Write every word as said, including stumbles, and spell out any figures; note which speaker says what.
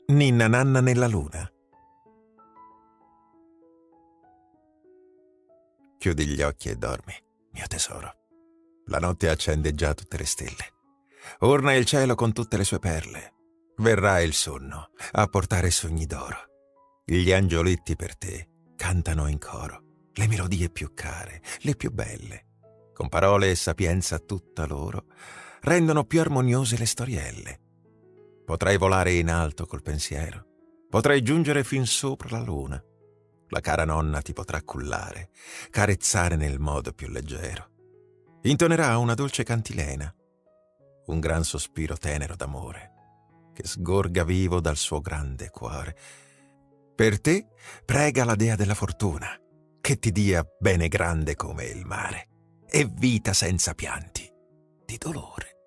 Speaker 1: Ninna nanna nella luna. Chiudi gli occhi e dormi, mio tesoro. La notte accende già tutte le stelle. Orna il cielo con tutte le sue perle. Verrà il sonno a portare sogni d'oro. Gli angioletti per te cantano in coro le melodie più care, le più belle. Con parole e sapienza tutta loro rendono più armoniose le storielle. Potrai volare in alto col pensiero, potrai giungere fin sopra la luna. La cara nonna ti potrà cullare, carezzare nel modo più leggero. Intonerà una dolce cantilena, un gran sospiro tenero d'amore, che sgorga vivo dal suo grande cuore. Per te prega la dea della fortuna, che ti dia bene grande come il mare, e vita senza pianti di dolore.